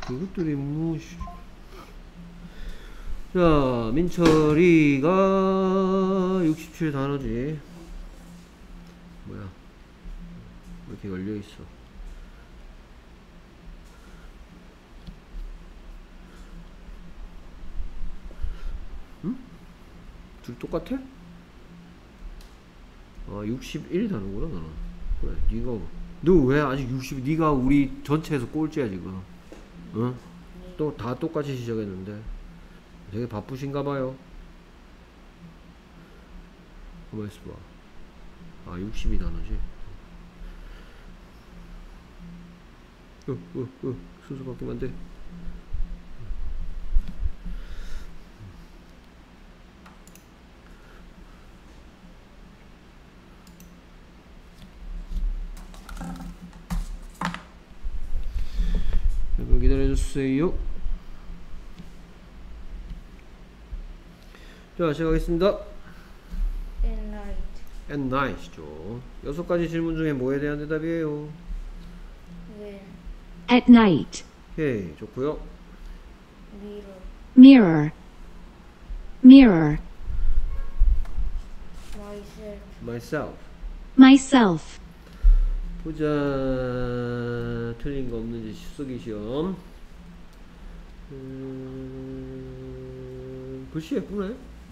이것들이 무엇이. 자, 민철이가 67 단어지. 뭐야, 왜 이렇게 열려있어. 응? 둘 똑같아? 아, 61 단어구나 너는. 그래, 니가 너 왜 아직 60, 니가 우리 전체에서 꼴찌야 지금. 응? 또 다 똑같이 시작했는데 되게 바쁘신가봐요. 가만 있어봐. 아, 60이 단어지. 순서 바뀌면 안 돼. 잠깐 기다려주세요. 자, 시작하겠습니다. At night죠. 6가지 질문 중에 뭐에 대한 대답이에요? At night. 오케이, 좋고요. Mirror. Mirror. Myself. Myself. 보자. 틀린 거 없는지 쓰기 시험. 글씨 예쁘네.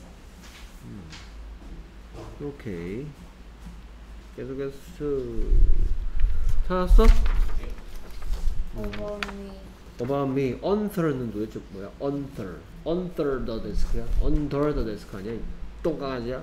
오케이. 계속해서 찾았어? About me. Under 는 도대체 뭐야? Under. Under the desk야? Under the desk 아니야? 똥강아지야?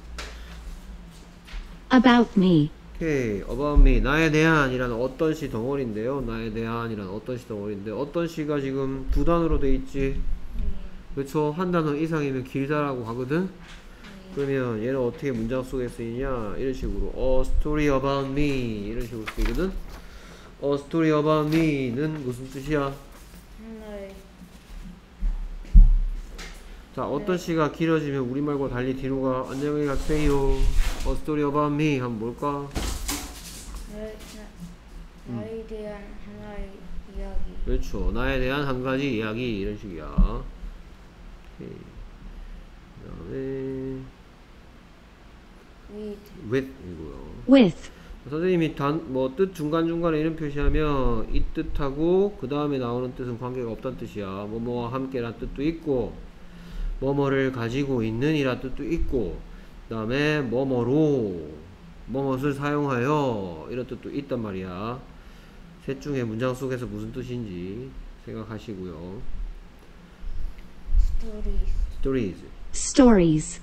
About me. 오케이. About me. 나에 대한이라는 어떤 시 덩어리인데요. 나에 대한이라는 어떤 시 덩어리인데 어떤 시가 지금 두 단어로 돼 있지? 그렇죠? 한 단어 이상이면 길다라고 하거든? 그러면 얘는 어떻게 문장 속에 쓰이냐? 이런 식으로 A story about me 이런 식으로 쓰이거든? A story about me는 무슨 뜻이야? 자, 어떤 시가 길어지면 우리말과 달리 뒤로 가. 안녕히 가세요. A story about me 하면 뭘까? 나에 대한 하나의 이야기. 그렇죠. 나에 대한 한 가지 이야기 이런 식이야. 오케이. 그 다음에 with 이고요. With. 선생님이 뜻 중간중간에 이런 표시하면 이 뜻하고 그 다음에 나오는 뜻은 관계가 없다는 뜻이야. 뭐뭐와 함께란 뜻도 있고 뭐뭐를 가지고 있는 이란 뜻도 있고 그 다음에 뭐뭐로 뭐뭇을 사용하여 이런 뜻도 있단 말이야. 셋 중에 문장 속에서 무슨 뜻인지 생각하시고요. Stories. Stories.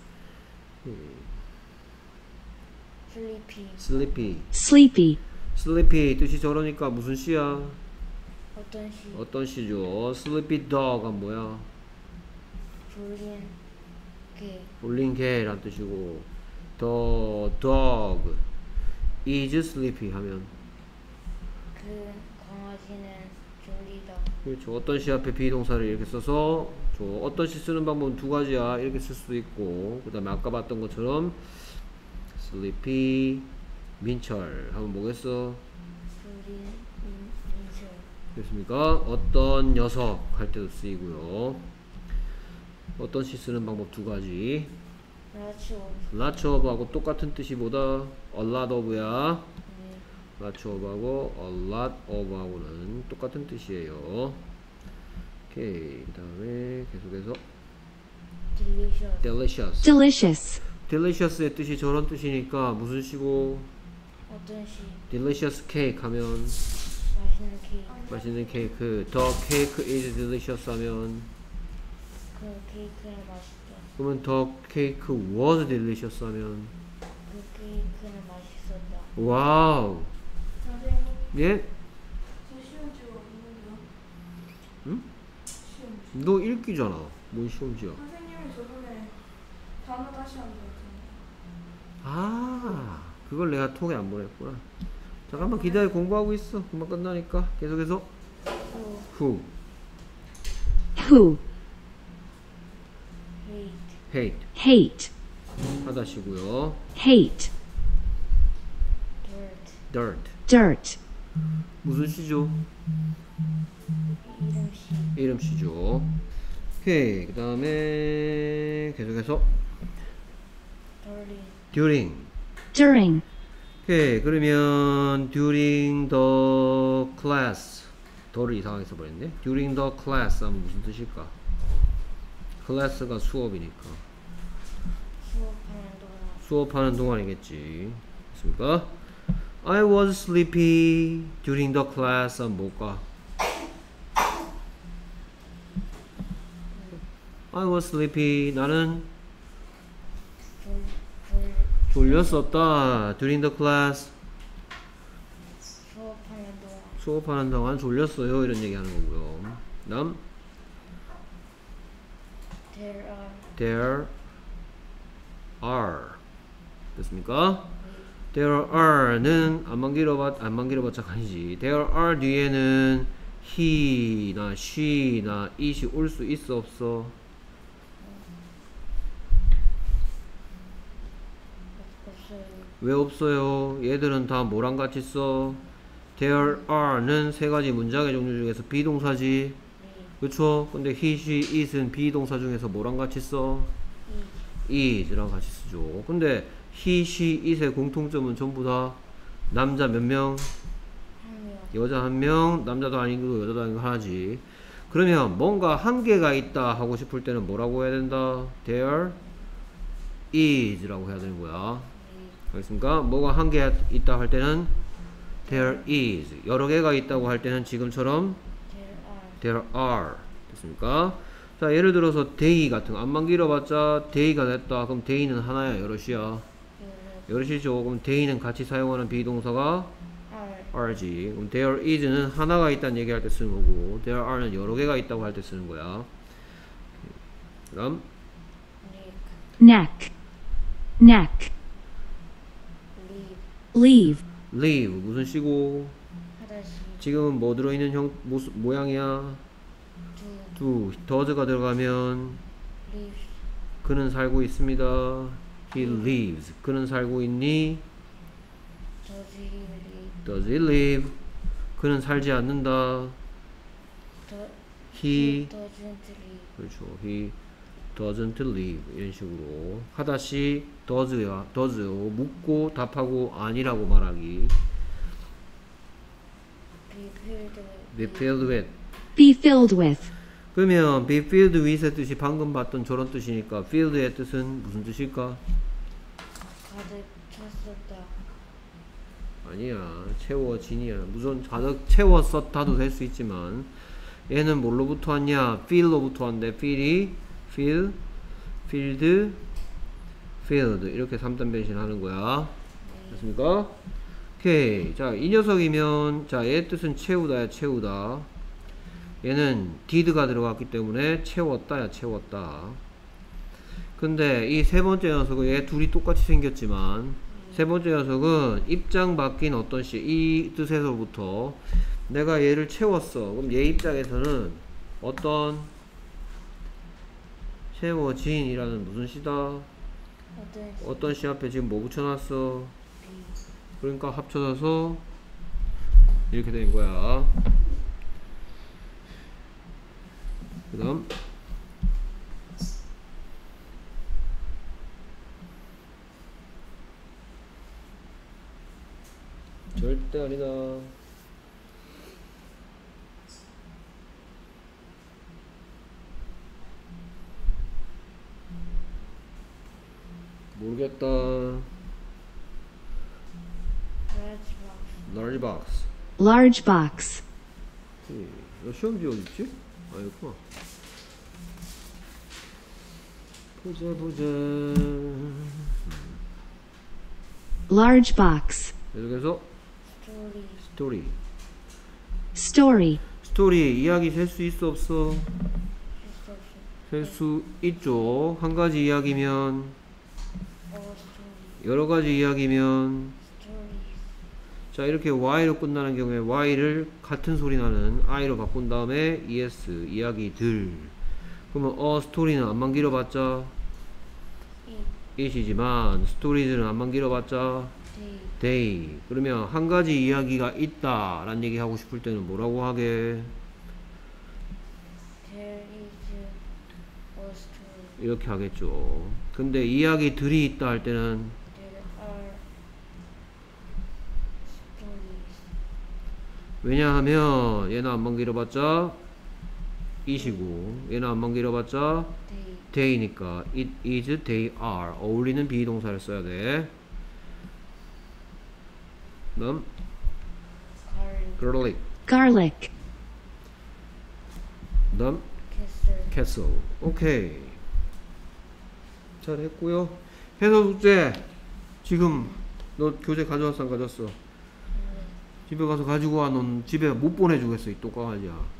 Sleepy. Sleepy. Sleepy 뜻이 저러니까 무슨 시야? 어떤 시? 어떤 시죠? Sleepy dog가 뭐야? 졸린 개. 졸린 개란 뜻이고 The dog is sleepy 하면 그 강아지는 졸리다. 그렇죠. 어떤 시 앞에 비동사를 이렇게 써서 어떤 시 쓰는 방법은 두 가지야. 이렇게 쓸 수도 있고 그 다음에 아까 봤던 것처럼 sleepy 민철 하면 뭐겠어? 졸린 민철. 됐습니까? 어떤 녀석 할 때도 쓰이고요. 어떤 시 쓰는 방법 두 가지. Lots of하고 똑같은 뜻이 뭐다? A lot of야. Lots of하고 a lot of하고는 똑같은 뜻이에요. 오케이. 그 다음에 계속해서 delicious. Delicious. delicious의 뜻이 저런 뜻이니까 무슨 시고? 어떤 시? delicious cake 하면 맛있는 케이크. 맛있는 케이크. The cake is delicious 하면 그 케이크는 맛있다. 그러면 the cake was delicious 하면 그 케이크는 맛있었다. 와우. 선생님, 예? 저 시험지가 없는데요? 응? 시험지. 너 읽기잖아. 뭔 시험지야? 선생님이 저번에 단어 다시 한다고 했잖아요. 아, 그걸 내가 톡에 안 보냈구나. 잠깐만 기다려. 공부하고 있어. 금방 끝나니까. 계속해서 who, Who. hate. hate Hate. 하다시고요. Hate. dirt. dirt Dirt. 무슨 시죠? 이름 시. 이름씨죠. 오케이. 그 다음에 계속해서 during during. during, 오케이. 그러면 during the class. 더를 이상하게 써버렸네. during the class 하면 무슨 뜻일까? 클래스가 수업이니까 수업하는 동안 수업하는 동안이겠지. 됐습니까? I was sleepy during the class 하면 뭘까? I was sleepy. 나는 졸렸었다. during the class. 수업하는 동안 수업하는 동안 졸렸어요. 이런 얘기 하는 거고요. 다음 there there are. 됐습니까? there are는 안만 길어봤자 아니지. there are 뒤에는 he나 she나 it이 올 수 있어 없어? 없어요. 왜 없어요? 얘들은 다 뭐랑 같이 써? there are는 세 가지 문장의 종류 중에서 비동사지. 그쵸? 근데 he, she, it은 비동사 중에서 뭐랑 같이 써? is랑 같이 쓰죠. 근데 he, she, it의 공통점은 전부 다 남자 몇 명? 한명 여자 한 명, 남자도 아니고 여자도 아니고 하나지. 그러면 뭔가 한계가 있다 하고 싶을 때는 뭐라고 해야 된다? there is라고 해야 되는 거야. 알겠습니까? 뭐가 한계가 있다 할 때는 there is. 여러 개가 있다고 할 때는 지금처럼 there there are are. 됐습니까? 자, 예를 들어서 day 같은 거 안만 길어봤자 day가 됐다. 그럼 day는 하나야, 여럿이야? 여럿이죠. 그럼 day는 같이 사용하는 비동사가 are are지. 그럼 there is는 하나가 있다는 얘기할 때 쓰는 거고 there are는 여러 개가 있다고 할 때 쓰는 거야. 그럼 neck neck, neck, leave leave, leave 무슨 시고? 하다시 지금은 뭐 들어있는 모양이야? do does가 들어가면 leave 그는 살고 있습니다. he lives. 그는 살고 있니? does does he live he live? 그는 살지 않는다. he doesn't live 그렇죠. he doesn't live. 이런 식으로 하다시 does야 does요. 묻고 답하고 아니라고 말하기. be be filled with filled with. be filled with, 그러면 be filled with의 뜻이 방금 봤던 저런 뜻이니까 filled의 뜻은 무슨 뜻일까? 가득 찼었다. 아니야. 채워진이야. 무슨 가득 채웠었다도 될 수 있지만 얘는 뭘로부터 왔냐? fill로부터 왔는데 fill이 fill, filled, filled 이렇게 3단 변신하는 거야. 됐습니까? 오케이. 자, 이 녀석이면 자, 얘의 뜻은 채우다야 채우다. 얘는 did가 들어갔기 때문에 채웠다야 채웠다. 근데 이 세 번째 녀석은 얘 둘이 똑같이 생겼지만 세 번째 녀석은 입장 바뀐 어떤 시, 이 뜻에서부터 내가 얘를 채웠어. 그럼 얘 입장에서는 어떤 채워진이라는 무슨 시다? 어떤 시 앞에 지금 뭐 붙여놨어? 그러니까 합쳐져서 이렇게 된 거야. 그 다음 절대 아니다. 모르겠다. large box. large box, 시험지 어디 있지? 아, 여기구나. 보자. large box, 계속해서 story story. story, 이야기 셀 수 있어 없어? 셀 수 있죠. 한 가지 이야기면, 여러 가지 이야기면, 자, 이렇게 y로 끝나는 경우에 y를 같은 소리 나는 i로 바꾼 다음에 es, 이야기들. 그러면 스토리는 안만 길어봤자 it이지만 stories는 안만 길어봤자 day. 그러면 한 가지 이야기가 있다 라는 얘기 하고 싶을 때는 뭐라고 하게? stories. 이렇게 하겠죠. 근데 이야기들이 있다 할 때는 There are stories. 왜냐하면 얘는 안만 길어봤자 it이고 얘는 안만 길어봤자 They they니까 it is, they are 어울리는 비동사를 써야 돼. 다음 garlic, garlic garlic, 다음 castle, castle. 오케이 잘했고요. 해서 숙제 지금 너 교재 가져왔어 안 가져왔어? 집에 가서 가지고 와. 넌 집에 못 보내주겠어 이 똑강아지야.